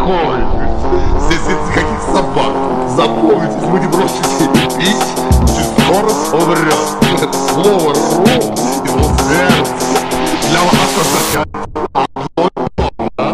Успокойтесь. Здесь нет никаких собак. Запомните, мы не бросите пить, очень скоро умрет. Слово «ру» из его сердца для вас означает одно и то, да?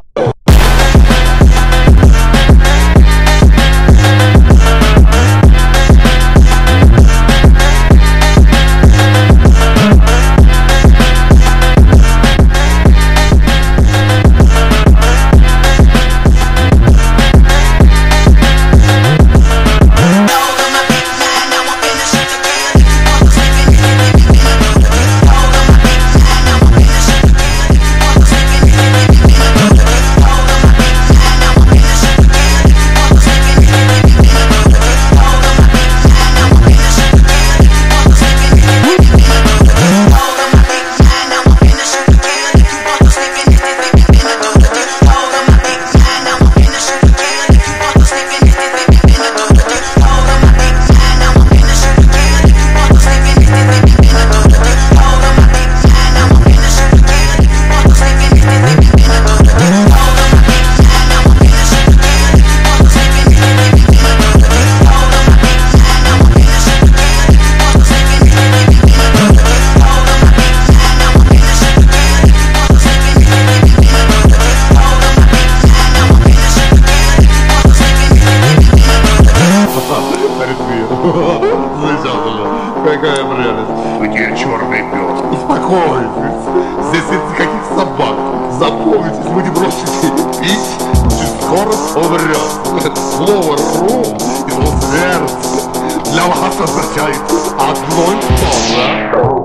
Замечательно. Какая прелесть. Где черный пес? Успокойтесь. Здесь нет никаких собак. Запомните, вы не бросите пить, очень скоро умрет. Слово «ру» из его сердца для вас означает одно и то же.